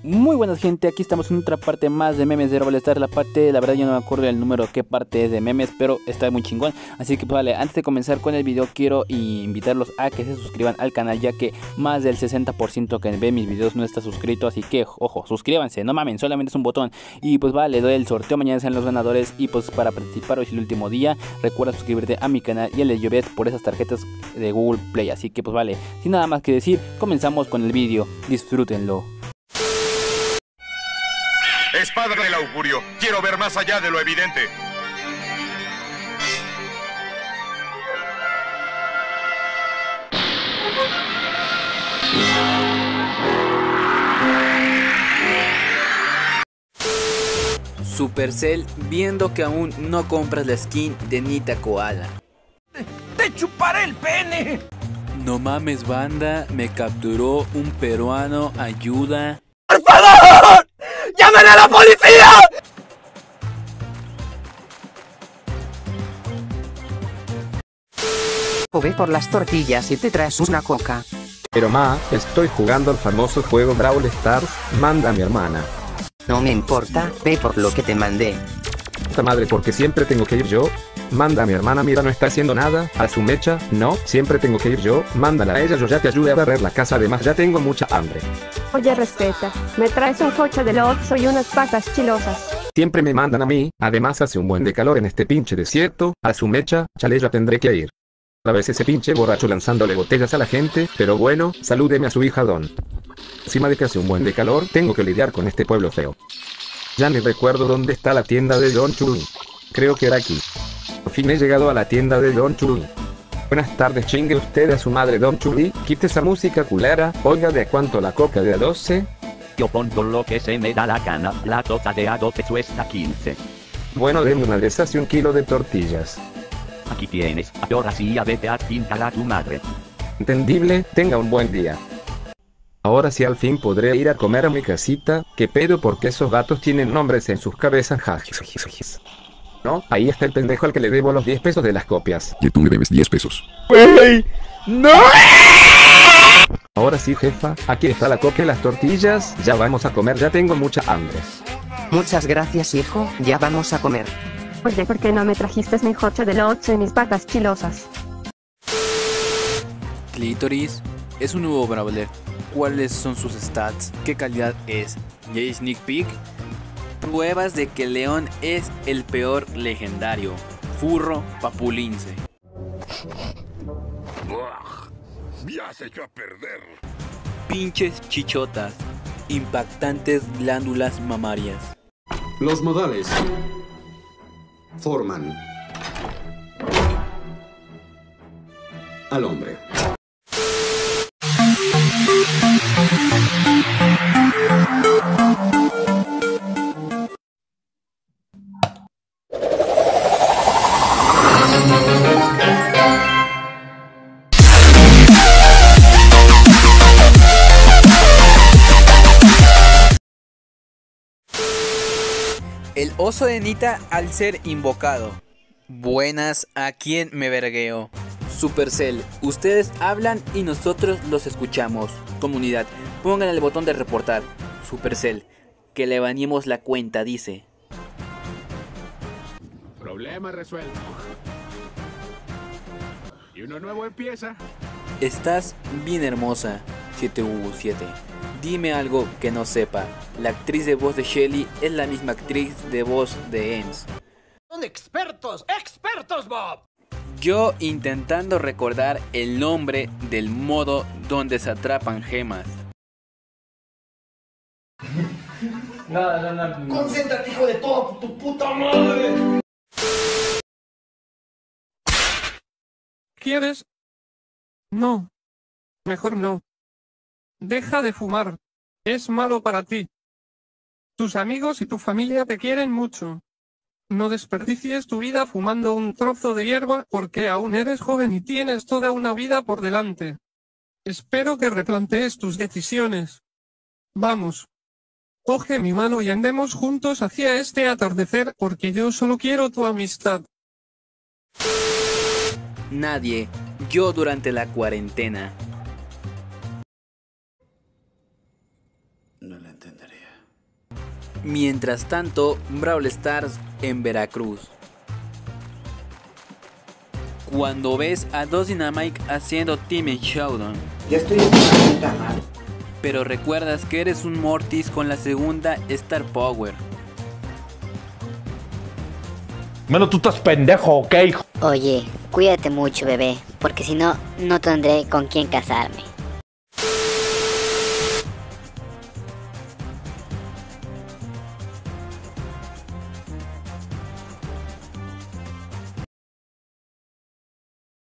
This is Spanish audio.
Muy buenas gente, aquí estamos en otra parte más de memes de Brawl Stars. La verdad yo no me acuerdo del número, qué parte es de memes, pero está muy chingón. Así que pues vale, antes de comenzar con el video quiero invitarlos a que se suscriban al canal, ya que más del 60% que ve mis videos no está suscrito. Así que ojo, suscríbanse, no mamen, solamente es un botón. Y pues vale, doy el sorteo, mañana sean los ganadores. Y pues para participar hoy es el último día, recuerda suscribirte a mi canal y el llover por esas tarjetas de Google Play. Así que pues vale, sin nada más que decir, comenzamos con el video, disfrútenlo. Espada del augurio, quiero ver más allá de lo evidente. Supercell, viendo que aún no compras la skin de Nita Koala. ¡Te chuparé el pene! No mames banda, me capturó un peruano, ayuda. ¡Por favor! ¡Llamen a la policía! O ve por las tortillas y te traes una coca. Pero ma, estoy jugando el famoso juego Brawl Stars, manda a mi hermana. No me importa, ve por lo que te mandé. Puta madre, porque siempre tengo que ir yo. Manda a mi hermana, mira, no está haciendo nada. A su mecha, no, siempre tengo que ir yo. Mándala a ella, yo ya te ayude a barrer la casa, además ya tengo mucha hambre. Oye, respeta, me traes un coche del Oxxo y unas papas chilosas. Siempre me mandan a mí, además hace un buen de calor en este pinche desierto. A su mecha, chale, ya tendré que ir. A veces ese pinche borracho lanzándole botellas a la gente, pero bueno, salúdeme a su hija Don. Encima de que hace un buen de calor, tengo que lidiar con este pueblo feo. Ya ni recuerdo dónde está la tienda de Don Churi. Creo que era aquí. Por fin he llegado a la tienda de Don Churi. Buenas tardes, chingue usted a su madre Don Churi, quite esa música culera. Oiga, ¿de a cuánto la coca de a 12? Yo pongo lo que se me da la gana, la coca de a 12 cuesta 15. Bueno, denme una de esas y 1 kilo de tortillas. Aquí tienes, ahora sí ya vete a pintar a tu madre. Entendible, tenga un buen día. Ahora sí al fin podré ir a comer a mi casita. ¿Qué pedo? Porque esos gatos tienen nombres en sus cabezas, jajis. No, ahí está el pendejo al que le debo los 10 pesos de las copias. Y tú me debes 10 pesos. ¡Wey! ¡No! Ahora sí, jefa, aquí está la coca y las tortillas. Ya vamos a comer, ya tengo mucha hambre. Muchas gracias, hijo, ya vamos a comer. Oye, ¿por qué no me trajiste mi coche del Oxxo y mis papas chilosas? Clitoris es un nuevo Brawler. ¿Cuáles son sus stats? ¿Qué calidad es? ¿Ya sneak peek? Pruebas de que León es el peor legendario. Furro papulince. Me has hecho a perder. Pinches chichotas. Impactantes glándulas mamarias. Los modales forman al hombre. El oso de Nita al ser invocado. Buenas, ¿a quién me vergueo? Supercell, ustedes hablan y nosotros los escuchamos. Comunidad, pongan el botón de reportar. Supercell, que le baneemos la cuenta, dice. Problema resuelto. Y uno nuevo empieza. Estás bien hermosa, 7U7. Dime algo que no sepa. La actriz de voz de Shelly es la misma actriz de voz de Ems. Son expertos, Bob. Yo intentando recordar el nombre del modo donde se atrapan gemas. No. Concéntrate, hijo de toda tu puta madre. ¿Quieres? No. Mejor no. Deja de fumar. Es malo para ti. Tus amigos y tu familia te quieren mucho. No desperdicies tu vida fumando un trozo de hierba porque aún eres joven y tienes toda una vida por delante. Espero que replantees tus decisiones. Vamos. Coge mi mano y andemos juntos hacia este atardecer porque yo solo quiero tu amistad. Nadie. Yo durante la cuarentena. no la entendería. Mientras tanto, Brawl Stars en Veracruz. Cuando ves a dos Dynamite haciendo Team Showdown. Ya estoy en una puta madre. Pero recuerdas que eres un Mortis con la segunda Star Power. Bueno, tú estás pendejo, ¿ok? Oye, cuídate mucho, bebé, porque si no, no tendré con quién casarme.